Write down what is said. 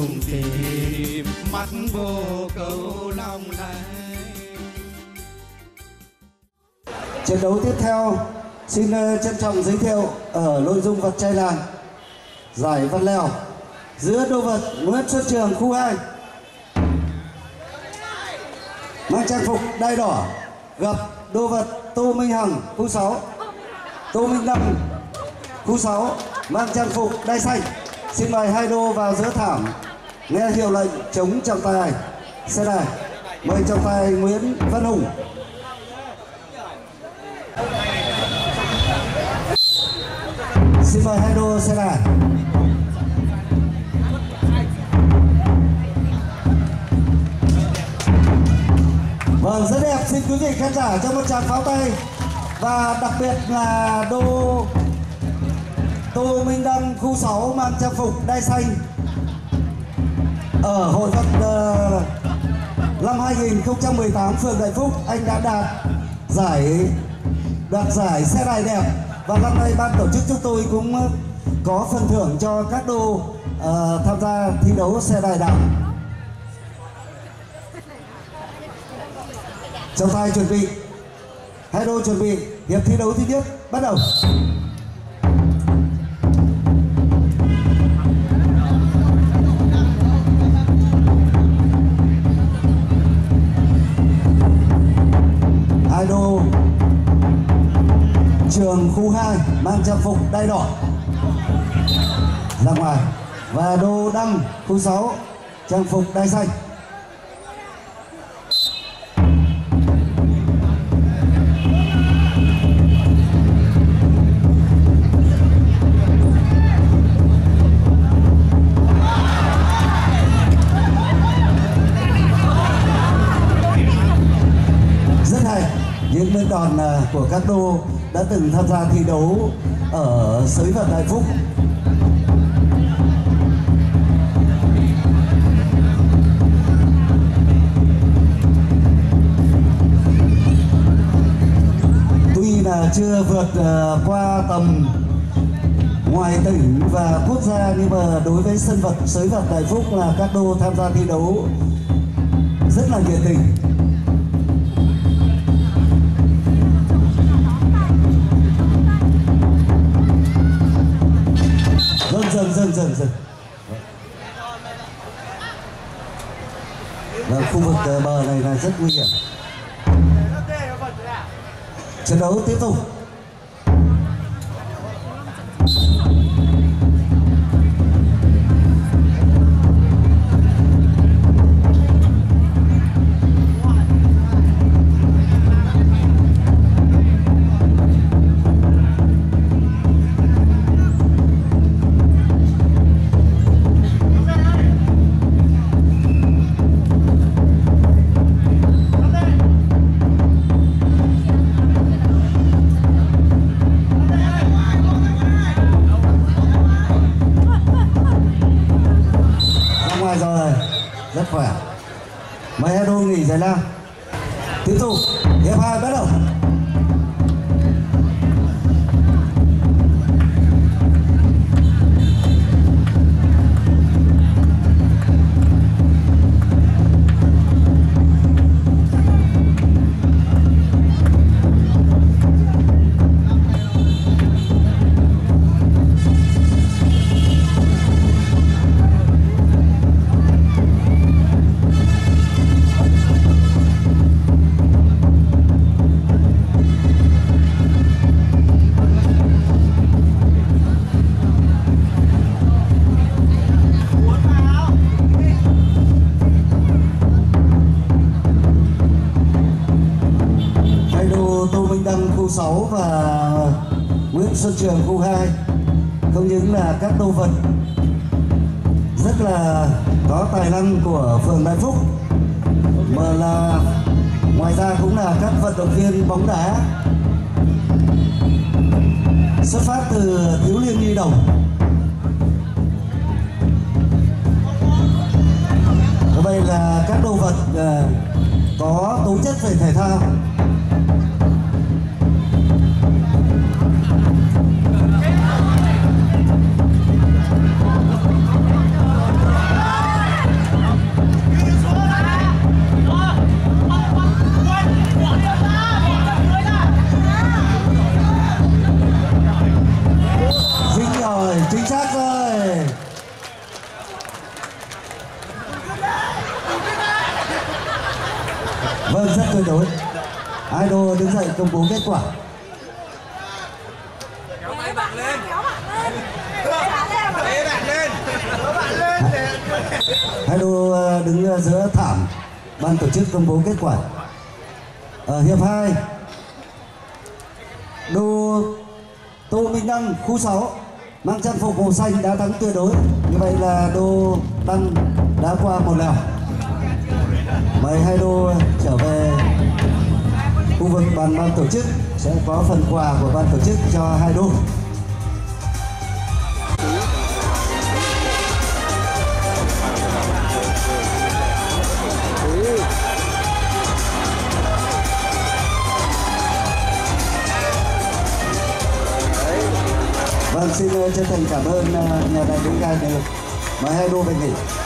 cùng tìm mắt vô cầu lòng này. Trận đấu tiếp theo xin trân trọng giới thiệu ở nội dung vật trai làng giải vật lèo giữa đô vật Nguyễn Xuân Trường khu 2 mang trang phục đai đỏ gặp đô vật Tô Minh Hằng khu 6. Tô Minh Đăng khu 6 mang trang phục đai xanh. Xin mời hai đô vào giữa thảm nghe hiệu lệnh chống trọng tài xe đài. Mời trọng tài Nguyễn Văn Hùng. Xin mời hai đô xe đài. Vâng, rất đẹp. Xin quý vị khán giả cho một tràng pháo tay. Và đặc biệt là đô Tô Minh Đăng khu 6 mang trang phục đai xanh ở hội vật năm 2018 phường Đại Phúc. Anh đã đoạt giải xe đài đẹp. Và năm nay ban tổ chức chúng tôi cũng có phần thưởng cho các đô tham gia thi đấu xe đài đạp. Trọng tài chuẩn bị, hai đô chuẩn bị, hiệp thi đấu thứ nhất bắt đầu. Hai đô Trường khu 2 mang trang phục đai đỏ ra ngoài, và đô Đăng khu 6 trang phục đai xanh. Rất hay, những bên đòn của các đô đã từng tham gia thi đấu ở Sới Vật Đại Phúc. Tuy là chưa vượt qua tầm ngoài tỉnh và quốc gia, nhưng mà đối với sân vật Sới Vật Đại Phúc là các đô tham gia thi đấu rất là nhiệt tình. Dần. Và khu vực bờ này là rất nguy hiểm. Trận đấu tiếp tục. Rất khỏe. Mời hai đô nghỉ giải lao. Tiếp tục hiệp 2 bắt đầu. Khu 6 và Nguyễn Xuân Trường khu 2 không những là các đô vật rất là có tài năng của phường Đại Phúc, mà là ngoài ra cũng là các vận động viên bóng đá xuất phát từ Thiếu Liên Nhi Đồng. Đây là các đô vật có tố chất về thể thao. đối. Idol đứng dậy công bố kết quả. Kéo tay bạn lên. Bế bạn lên. Kéo bạn lên. Idol đứng giữa thảm. Ban tổ chức công bố kết quả. Ở hiệp 2, đô Tô Minh Đăng khu 6 mang trang phục màu xanh đã thắng tuyệt đối. Như vậy là đô Đăng đã qua một lèo. Mời hai đô trở về khu vực ban tổ chức, sẽ có phần quà của ban tổ chức cho hai đô. Vâng, xin chân thành cảm ơn nhà đại đứng gai được. Mời hai đô về nghỉ.